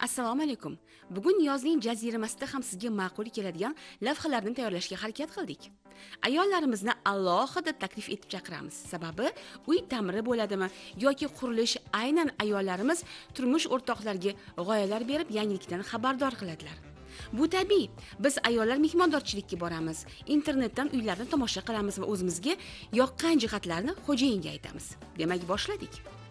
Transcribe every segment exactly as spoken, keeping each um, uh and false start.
Assalomu alaykum. Bugun yozning jaziramasida ham sizga ma'qul keladigan lavhalarni tayyorlashga harakat qildik. Ayollarimizni alohida taklif etib chaqiramiz. Sababi uy ta'miri bo'ladimi yoki qurilish, aynan ayollarimiz turmush o'rtoqlariga g'oyalar berib, yangilikdan xabardor qiladilar. Bu tabiiy. Biz ayollar mehmondorchilikka boramiz, internetdan uylarni tomosha qilamiz va o'zimizga yoqqan jihatlarni xo'jayinga aytamiz. Demak, boshladik.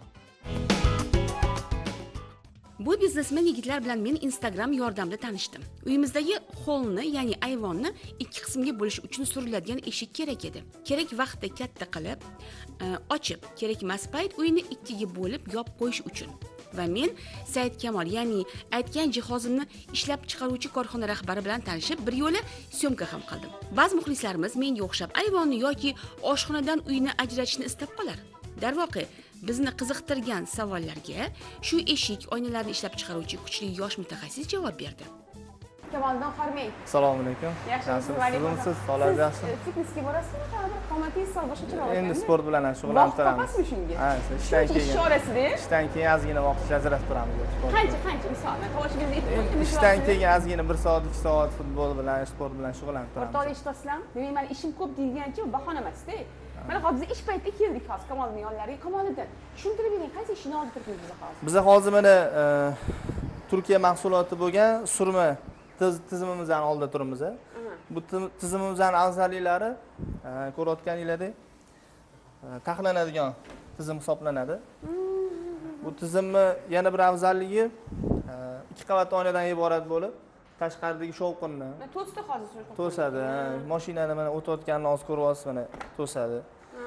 Bu biznesmen yigitlar bilan men Instagram yordamida tanishdim. Uyimizdagi holni, ya'ni ayvonni ikki qismga bo'lish uchun suriladigan eshik kerak edi. Kerak vaqtda katta qilib, ochib, kerakmas payt uyni ikkiga bo'lib yopib qo'yish uchun. Va men Said Kamol, ya'ni aytgan jihozimni ishlab chiqaruvchi korxona rahbari bilan tanishib, bir yo'la syomka ham qildim. Ba'zi muxlislarimiz menga o'xshab ayvonni yoki oshxonadan uyni ajratishni istab qolar. Darvoqe, bizni qiziqtirgan savollarga shu eshik oynalarni ishlab chiqaruvchi kuchli yosh mutaxassis javob berdi. Kamoliddin Xormey. Assalomu alaykum. Yaxshimisiz? Sizsiz, holat yaxshi. Fitnessga borasizmi? Qanaqa qomatingiz sog' boshqacharoq ekan. Endi sport bilan shug'ullanib turamiz. Vaqt topasizmi shunga? Ha, ishdan keyin. Ish orasida. Ishdan keyin ozgina vaqt ajratib turamiz. Qancha, qancha misol? Qavoshingizni aytib qo'ying. Ishdan keyin ozgina bir soat, ikki soat futbol bilan, sport bilan shug'ullanib turamiz. O'rtoqlar eshitasizlarmi? Demak, men ishim ko'p deyilgancha bahona emas-da. Mana hozir ish paytida keldik hozir Kamoliddin yonlariga. Kamoliddin, tushuntirib bering, qaysi ishni olib turibsiz biz hozir? Biz hozir mana Turkiya mahsuloti bo'lgan surma tizimimizdan oldida turibmiz. Bu tizimimizning afzalliklari ko'rayotganingizdek taxlanadigan tizim hisoblanadi. Bu tizimni yana bir afzalligi ikki qavat oynadan iborat bo'lib, tashqaridagi shovqinni to'sdi hozir. to'sadi. Mashinani mana o'tayotganini hozir ko'ryapsiz, mana to'sadi.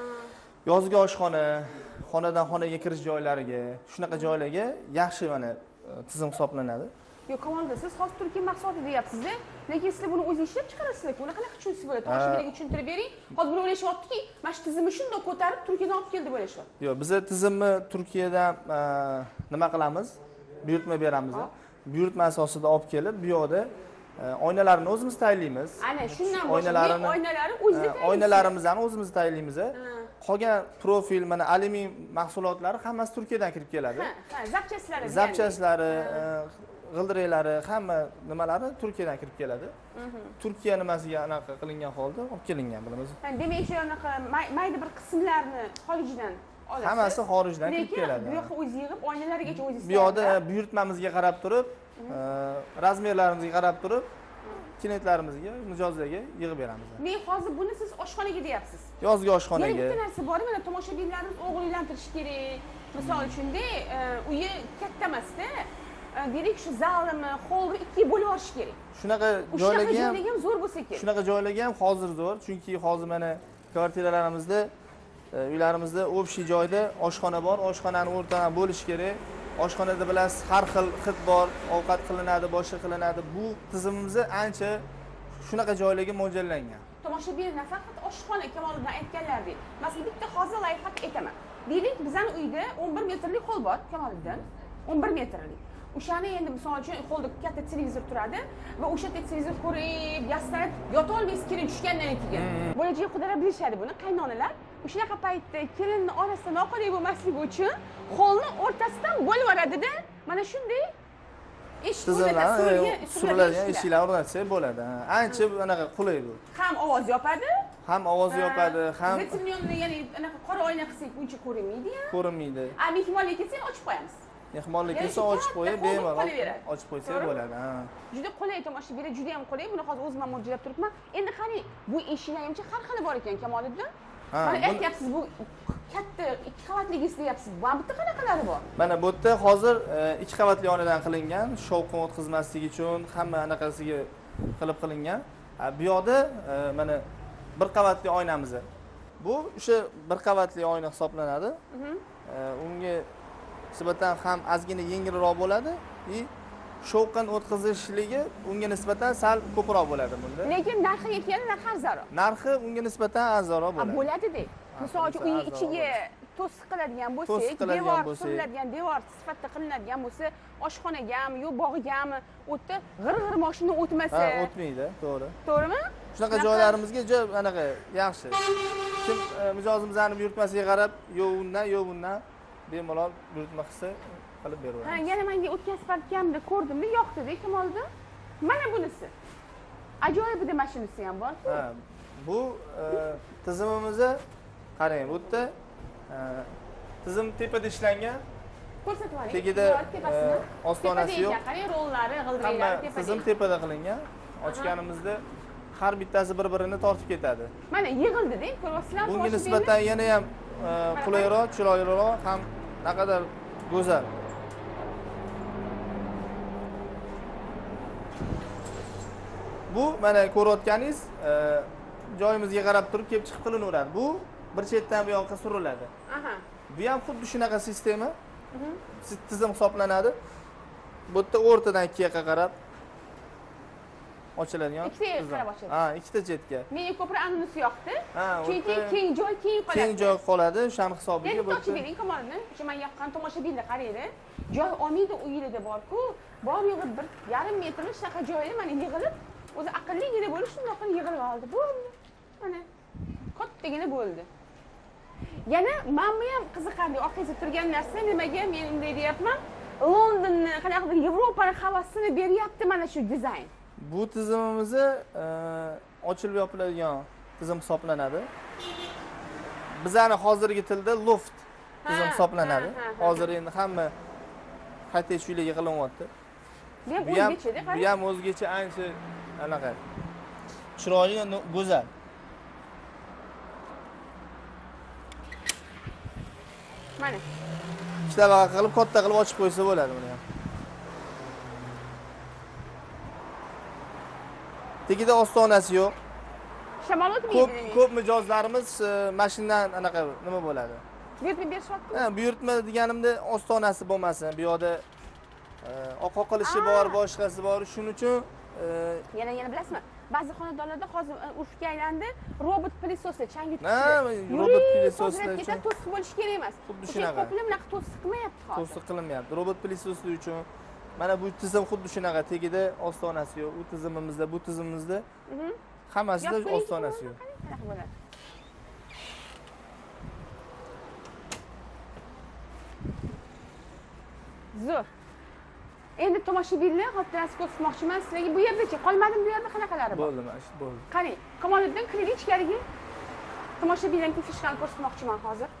Yozgi oshxona, xonadan xonaga kirish joylariga, shunaqa joylarga yaxshi mana tizim hisoblanadi. Yo'q, Kamoliddin, siz hozir Turkiya mahsuloti deyapsiz-da, lekin sizlar buni o'zingiz ishlab chiqarasizlar. Buni qanaqa tushunsiz bo'ladi? Tomoshabinlarga tushuntirib bering. Hozir buni o'ylashyaptiki, mana shu tizimni shundoq ko'tarib Turkiyadan olib keldi deb o'ylashyapti. Yo'q, biz tizimni Turkiyadan nima qilamiz? Buyurtma beramiz. Buyurtma asosida olib kelib, bu yoqda oynalarni o'zimiz tayyorlaymiz. Ana shundan boshqa oynalari o'zingizda tayyorlaysiz. Oynalarimizni o'zimiz tayyorlaymiz. Qolgan profil, mana alyumin mahsulotlari hammasi Turkiyadan kirib keladi. Ha, ha, zapchastlari. Zapchaslari, g'ildiraklari, hamma nimalari Turkiyadan kirib keladi. Turkiya nimasiga anaqa qilingan holda olib kelingan bilamiz. Demak, o'sha anaqa mayda bir qismlarni xorijdan olasiz. Hammasi xorijdan kirib keladi. Bu yoqqa o'zi yig'ib, oynalargacha o'zingiz. Bu yoqda buyurtmamizga qarab turib, razmerlarimizga qarab turib, klientlarimizga, mijozlarga yig'ib beramiz. Men hozir buni siz oshxonaga deyapsiz. Yozgi oshxonaga. Yana bitta narsa bor, mana tomoshabinlarimiz o'g'il uylantirish kerak. Misol uchun-da, uyi katta emas-da. Demak, shu zalimi, holni ikkiga bo'lib olish kerak. Shunaqa joylarga ham ham zo'r bo'lsa kerak. Shunaqa joylarga ham hozir zo'r, chunki hozir mana kvartiralarimizda, uylarimizda общий joyda oshxona bor, oshxonani o'rtadan bo'lish kerak. Oshxonada bilasiz, har xil hid bor, ovqat qilinadi, boshqa qilinadi. Bu tizimimiz ancha shunaqa joylarga mo'ljallangan. Tomoshabin nafaqat oshxona Kamoliddin aytganlaridek. Masalan, bitta hozir layfhak aytaman. Deylik, bizning uyda o'n bir metrlik hol bor, Kamoliddin. o'n bir metrlik. O'shani endi misol uchun holda katta televizor turadi va o'sha televizor ko'rib, yastanib, yota olmaysiz kelin tushgandan keyin. Bo'lajak xudolar bilishadi buni, qaynonalar. O'shanaqa paytda kelinning orasida noqulay bo'lmasligi uchun holni o'rtasidan bo'lib yuboradi-da. Mana shunday eshik suriladigan eshiklar o'rnatsak bo'ladi. Ancha anaqa qulay bu. Ham ovoz yopadi, ham ovoz yopadi, ham vetsimyonni, ya'ni anaqa qora oyna qilsak uncha ko'rinmaydi-ya. Ko'rinmaydi. A, mehmonga kelsak ochib qo'yamiz. Mehmonlik kelsa ochib qo'yib, bemalol ochib qo'ysak bo'ladi. Ha. Juda qulay tomoshabinlar, juda ham qulay. Buni hozir o'zim ham mo'ljallab turibman. Endi qani, bu eshiklargacha har xil bor ekan Kamoliddin. Mana aytyapsiz, bu katta ikki qavatligisi deyapsiz. Bu bitta qanaqalari bor? Mana bu yerda hozir ikki qavatli oynadan qilingan, shovqin o'tkazmaslik uchun hamma anaqasiga qilib qilingan. Bu yoqda mana bir qavatli oynamiz. Bu o'sha bir qavatli oyna hisoblanadi. Unga nisbatan ham ozgina yengilroq bo'ladi va shovqin o'tkazishligi unga nisbatan sal ko'proq bo'ladi bunda. Lekin narxiga kelganda narxi arzonroq. Narxi unga nisbatan arzonroq bo'ladi. Bo'ladi-da. Misol uchun uy ichiga to'siq qiladigan bo'lsak, devor suriladigan, devor sifatida qilinadigan bo'lsa, oshxonagami, yo bog'igami, o'tda g'ir-g'ir mashina o'tmasa. Ha, o'tmaydi, to'g'ri. To'g'rimi? Shunaqa joylarimizga juda anaqa yaxshi. Kim mijozimizning buyurtmasiga qarab, yo undan, yo bundan bemalol buyurtma qilsa qilib Ha, beraveramiz. yana menga o'tgan safar kelganimda ko'rdimda, yoqdi-da Kamoliddin. Mana bunisi. Ajoyib edi mashinasi ham bor. Ha, bu e, tizimimizni qarang, bu yerda e, tizim tepada ishlangan. Ko'rsatib yuboring. Tagida tepasini. e, ostonasi yo'q. Qarang, rollari, Hamma g'ildiraklari tepada. tizim tepada qilingan. Ochganimizda har bittasi bir-birini tortib ketadi. Mana yig'ildi-da, ko'ryapsizlarmi? Bunga tomoshabinlar? nisbatan yana ham e, qulayroq, chiroyliroq, ham naqadar go'zal. Bu mana ko'rayotganingiz e, joyimizga qarab turib kelib chiqib qilinaveradi. Bu bir chetdan bu yoqqa suriladi. Aha. Bu ham xuddi shunaqa sistema. Tizim hisoblanadi. Bu yerda o'rtadan ikki yoqqa qarab ochiladigan Ikkita tizim. qarab ochiladi. Ha, ikkita chetga. Menga ko'proq anunisi yoqdi. Ha, Chunki o'rta- keng joy keng qoladi. Keng joy qoladi, o'shan hisobiga Endi bu ochib bering Kamoliddin. O'sha men yoqqan tomoshabinlar qaranglar. Joy olmaydi uyingizda bor-ku, bor yo'g'i bir yarim metrli shunaqa joyda mana yig'ilib, o'zi aqlligina bo'lib shundoq qilib yig'ilib oldi. Bo'ldi. Mana kattagina bo'ldi. Yana menga ham qiziqarli orqangizda turgan narsa nimaga men unday deyapman? Londonni, qanaqadir Yevropani havasini beryapti mana shu dizayn. Bu tizimimizni e, ochilib yopiladigan tizim hisoblanadi. Bizani hozirgi tilda loft tizim Ha, hisoblanadi. ha, ha, ha. Hozir endi hamma qayta uylarga qilinyapti. Bu ham Bu ham o'zgacha-da, bu qarang. ham o'zgacha ancha anaqa chiroyli, no- go'zal. Mana. Ikkita vaqa qilib katta qilib ochib qo'ysa bo'ladi buni ham. Tagida ostonasi yo'q. Shamol o'tmaydi. Ko'p demak. ko'p mijozlarimiz e, mashinadan anaqa nima bo'ladi? Buyurtma berishyapti. Ha, buyurtma deganimda ostonasi bo'lmasin. Bu yoqda e, oq qilishi Aa. bor, boshqasi bor. Shuning uchun e, Yana yana bilasizmi? Ba'zi xonadonlarda hozir e, urfga aylandi, robot pылесосlar, chang Ha, yutgichlar. robot pылесосlar uchun uchun to'siq bo'lishi kerak emas. Xuddi O'sha shunaqa. ko'plar bunaqa to'siq qilmayapti hozir. to'siq qilinmayapti. Robot pылесосlar uchun mana bu tizim xuddi shunaqa. Tagida ostonasi yo'q. U tizimimizda, bu tizimimizda Mhm. hammasida Yo'q, birinchi ostonasi yo'q. qanaqa qanaqa bo'ladi? Zo'r. Endi tomoshabinlar xotirasi ko'rsatmoqchiman sizlarga. Bu yerdachi qolmadim, bu yerda qanaqalari bor? Bo'ldi, mana shu bo'ldi. Qarang, Kamoliddin kirib ichkariga. Tomoshabinlarga fishkani ko'rsatmoqchiman hozir.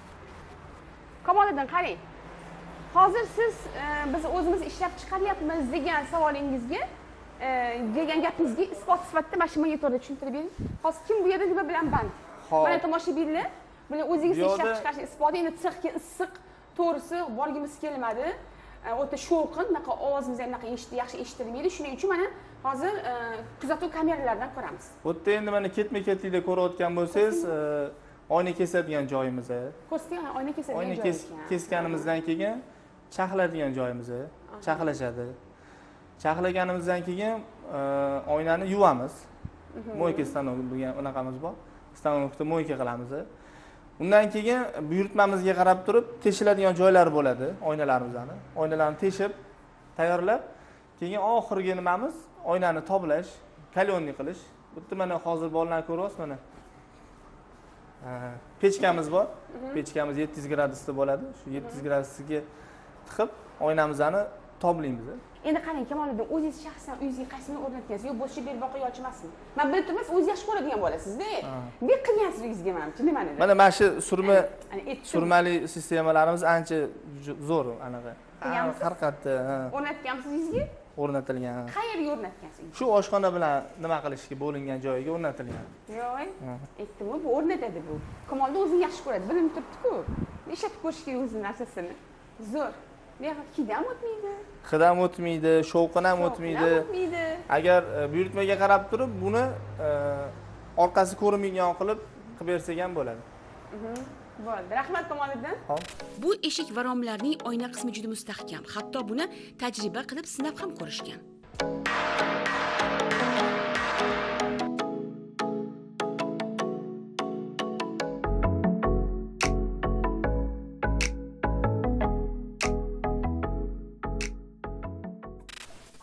Kamoliddin qarang. Hozir siz e, biz o'zimiz ishlab chiqaryapmiz degan savolingizga, e, degan gapingizga isbot sifatida mana shu monitorda tushuntirib bering. Hozir kim bu yerda nima bilan band? Hop. Mana tomoshabinlar, buni o'zingiz Bu ishlab yoqda- chiqarishni isboti, endi sirtga issiq, to'g'risi borgimiz kelmadi. E, O'ta shovqin, bunaqa ovozimiz ham bunaqa eshitib yaxshi eshitilmaydi. Shuning uchun mana hozir e, kuzatuv kameralaridan ko'ramiz. Bu yerda endi mana ketma-ketlikda ko'rayotgan bo'lsangiz, e, oyna kesadigan joyimiz. Ko'rsatgan oyna kesadigan Oyna joy kes- ekan. kesganimizdan keyin chaqiladigan joyimiz. Chaqilashadi. Chaqilaganimizdan keyin e, oynani yuvamiz. Moyka stanok degan unaqamiz bor. Stanokda moyka qilamiz. Undan keyin buyurtmamizga qarab turib teshiladigan joylari bo'ladi oynalarimizni. Oynalarni teshib, tayyorlab, keyin oxirgi nimamiz oynani toblash, kalyonlik qilish. Bu yerda mana hozir bolalarni ko'ryapsiz mana. Ha, pechkamiz bor. Pechkamiz yetti yuz gradusda bo'ladi. Shu yetti yuz gradusga tiqib oynamizni toblaymiz. Endi qarang Kamoliddin, o'zingiz shaxsan uyingizga qaysini o'rnatgansiz, yo bo'shib berib boqib yo'lchimasmi? Men bilib turibman, o'zingiz yaxshi ko'radigan bo'lasizda. Ne qilgansiz uyingizga menimcha, nimani? Mana mana shu surma Ana aytdim. surmali sistemalarimiz ancha jo- zo'r anaqa. Qilganmisiz? Har qayerda ha, O'rnatganmisiz uyingizga? o'rnatilgan. Qayerga o'rnatgansiz? Shu oshxona bilan nima qilishga bo'lingan joyiga o'rnatilgan. Yo'q. Aytdim, bu o'rnatadi bu. Kamoliddin o'zini yaxshi ko'radi, bilinib turibdi-ku. Ishlatib ko'rish kerak o'zining narsasini. Zo'r. Buyoqqa hidam o'tmaydi. Hidam o'tmaydi, shovqin ham o'tmaydi. Shovqin ham o'tmaydi. Agar e, buyurtmaga qarab turib, buni e, orqasi ko'rinmaydigan qilib qilib bersak ham bo'ladi. Bo'ldi. Rahmat Kamoliddin. Hop. Bu eshik va romlarning oyna qismi juda mustahkam. Hatto buni tajriba qilib sinab ham ko'rishgan.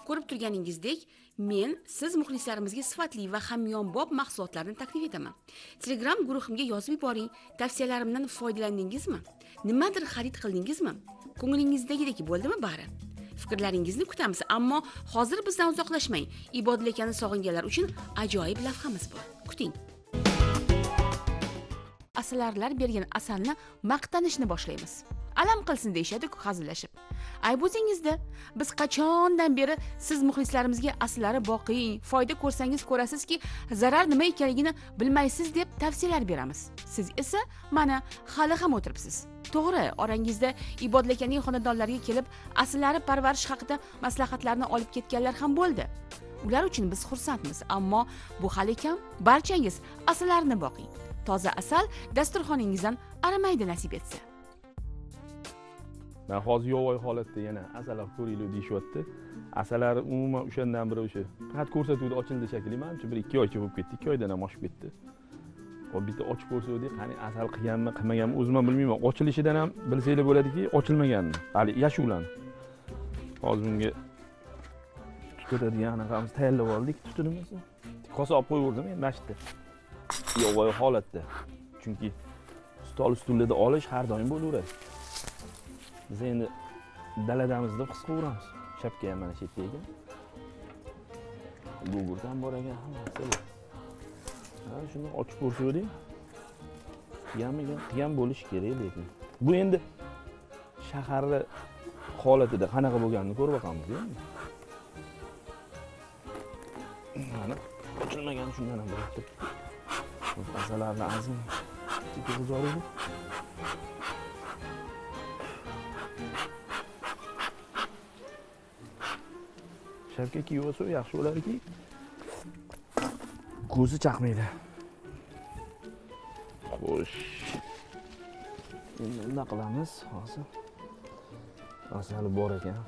Ko'rib turganingizdek, men siz muxlislarimizga sifatli va hamyonbop mahsulotlarni taklif etaman. Telegram guruhimga yozib yuboring. Tavsiyalarimdan foydalandingizmi? Nimadir xarid qildingizmi? Ko'nglingizdagiday bo'ldimi bari? Fikrlaringizni kutamiz, ammo hozir bizdan uzoqlashmang. Ibodil akani sog'inganlar uchun ajoyib lavhamiz bor. Kuting. Asalarilar bergan asalni maqtanishni boshlaymiz. Alam qilsin deyshadi-ku hazillashib. Ayb o'zingizda, biz qachondan beri siz muxlislarimizga asalari boqing, foyda ko'rsangiz ko'rasizki, zarar nima ekanligini bilmaysiz deb tavsiyalar beramiz. Siz esa mana hali ham o'tiribsiz. To'g'ri, orangizda Ibodil akaning xonadonlariga kelib, asallari parvarish haqida maslahatlarni olib ketganlar ham bo'ldi. Ular uchun biz xursandmiz, ammo bu hali kam. Barchangiz asallarni boqing. Toza asal dasturxoningizdan arimaydi nasib etsa. Men hozir yovvoyi holatda yana asallar ko'ringlar deyishyapti. Asallar umuman o'shandan beri o'sha faqat ko'rsatuvda ochildi shekilli, menimcha bir ikki oycha bo'lib ketdi, ikki oydan ham oshib ketdi. Hop bitta ochib ko'rsadik, qani asal qilganmi, qilmaganmi o'zim ham bilmayman. Ochilishidan ham bilsanglar bo'ladiki, ochilmaganini. Hali yashuvlarni. Hozir bunga tutadigan anaqamiz tayyorlab oldik, tutdimiz. Kosa olib qo'yib men mashitda. Yovvoyi holatda. Chunki stol ustullarda olish har doim bo'laveradi. Biz endi daladamizda his qilamiz. Shapka ham mana shu yerda ekan. Gugurdan bor ekan hammasi. Ha, shuni ochib ko'rsadik. Qiyamiga qiyam bo'lish kerak lekin. Bu endi shaharda holatida qanaqa bo'lganini ko'rib boqamiz endi. Mana ochilmagan shundan ham bo'libdi. Asalarni azim tikizorib. Shapka kiyolsa yaxshi bo'larki, ko'zi chaqmaydi. Xo'sh. Endi nima qilamiz hozir? Asali bor ekan.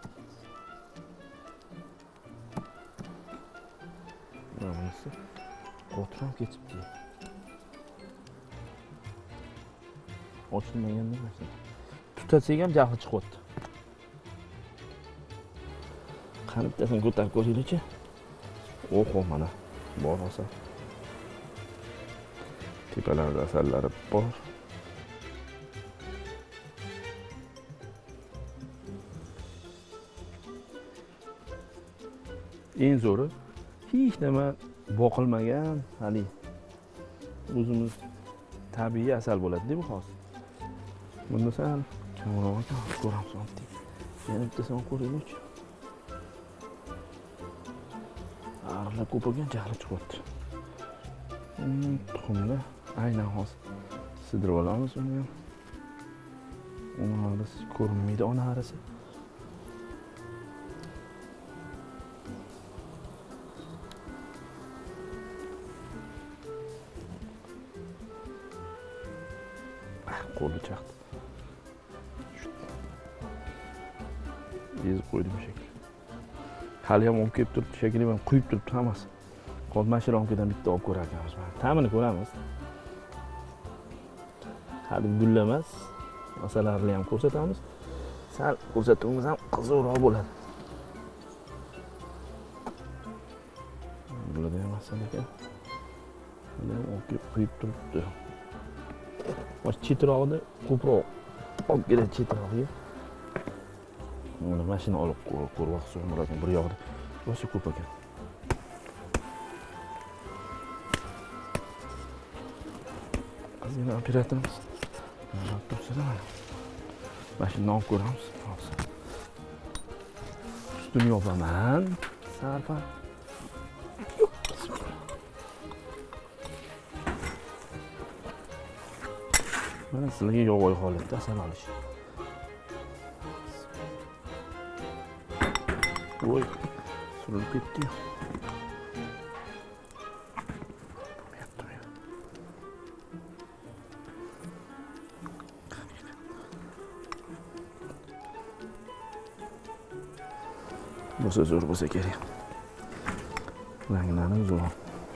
Bunisi qo'tram ketibdi. Ochilmagan nimasi? Tutatsak ham jahli chiqyapti. Qani bittasini ko'tarib ko'ringlar-chi. Oho, mana bor asal. Tepalarda asallari bor. Eng zo'ri hech nima boqilmagan, hali o'zimiz tabiiy asal bo'ladi-da bu hozir. Bunda sal kamroq ekan, ko'ramiz oddiy. Yana bittasini ko'ringlar-chi. Arlab ko'p bo'lgan jahli chiqyapti. Tuxumni aynan hozir sidirib olamiz uni. Uni arasi ko'rinmaydi, ona arasi. Qo'li chaqdi. Ezib qo'ydim shekilli. Hali ham olib kelib turibdi, shekilli men quyib turibdi hammasi. Hozir mashiramkadan bitta olib ko'rar ekanmiz. Ta'mini ko'ramiz. Hali gulla emas, asallarni ham ko'rsatamiz. Sal ko'rsatuvimiz ham qiziqroq bo'ladi. Bularda ham asal ekan. Buni olib kelib quyib turibdi. Mana chetrog'ini ko'proq olib keladi chetrog'iga. Mana mashina olib ko'rib vaqt so'ragan bir yoqda. O'sha ko'p ekan. Azina operatorimiz. Mana tursa-da. Mashina olib ko'ramiz. Hozir. Ustini yopaman. Sarfa. Mana sizlarga yovvoyi holatda asal olish. Voy, surilib ketdi. Bo'lsa zo'r bo'lsa kerak. Ranglari zo'r.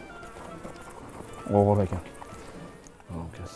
Og'ir ekan. Okey.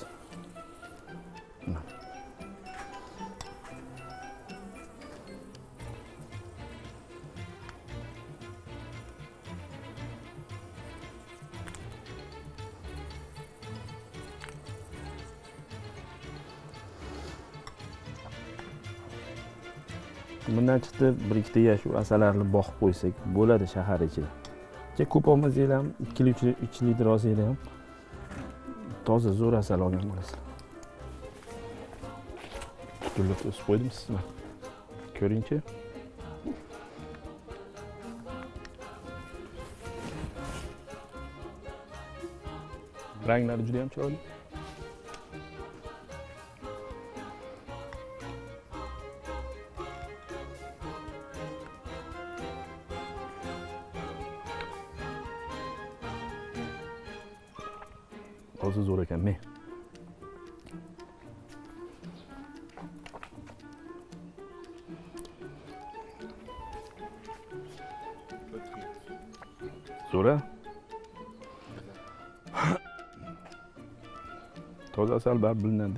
Bundan chiqdi bir ikkita shu asallarni boqib qo'ysak bo'ladi shahar ichida. Ke ko'p olmasangiz ham ikki uch litr olsangiz ham toza zo'r asal olgan bo'lasiz. Gullab o'sib qo'ydim sizmi? Ko'ringchi. Ranglari juda ham chiroyli. Toza zo'r ekan, men. Zo'ra. Toza asal baribir bilinadi.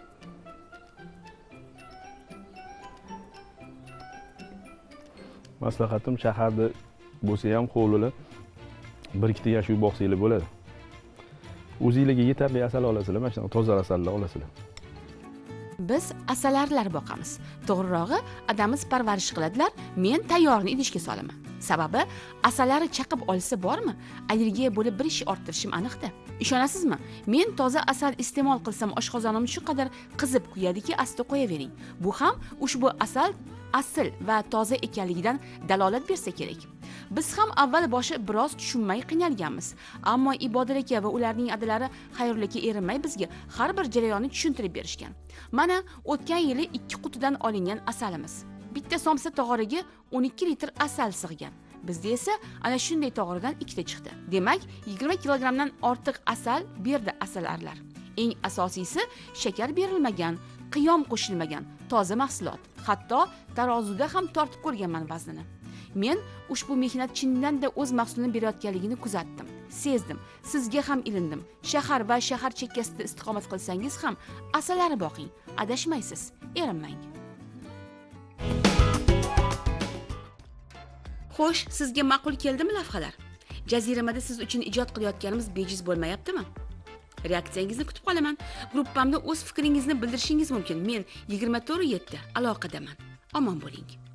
Maslahatim shaharda bo'lsa ham hovlilar bir ikkita yashuv boqsanglar bo'ladi. O'zingizlarga yetarli asal olasizlar, mana shunaqa toza asallar olasizlar. Biz asalarilar boqamiz. To'g'rirog'i, adamiz parvarish qiladilar, men tayyorni idishga solaman. Sababi asalari chaqib olsa bormi, allergiya bo'lib bir ish orttirishim aniqda. Ishonasizmi? Men toza asal iste'mol qilsam oshqozonim shu qadar qizib kuyadiki, asta qo'yavering. Bu ham ushbu asal asl va toza ekanligidan dalolat bersa kerak. Biz ham avval boshi biroz tushunmay qiynalganmiz, ammo Ibodat aka va ularning adalari Xayrullo aka erinmay bizga har bir jarayonni tushuntirib berishgan. Mana o'tgan yili ikki qutidan olingan asalimiz. Bitta somsa tog'origa o'n ikki litr asal sig'gan. Bizda esa ana shunday tog'oridan ikkita chiqdi. Demak, yigirma kilogrammdan ortiq asal berdi asallarlar. Eng asosiysi shakar berilmagan, qiyom qo'shilmagan, toza mahsulot. Hatto tarozuda ham tortib ko'rganman vaznini. Men ushbu mehnat chindan-da o'z mahsulini berayotganligini kuzatdim, sezdim. Sizga ham ilindim. Shahar va shahar chekkasida istiqomat qilsangiz ham asalari boqing, adashmaysiz, erinmang. Xo'sh, sizga ma'qul keldimi lavhalar? Jaziramada siz uchun ijod qilayotganimiz bejiz bo'lmayaptimi? Reaksiyangizni kutib qolaman. Gruppamda o'z fikringizni bildirishingiz mumkin. Men yigirma to'rt yetti aloqadaman. Omon bo'ling.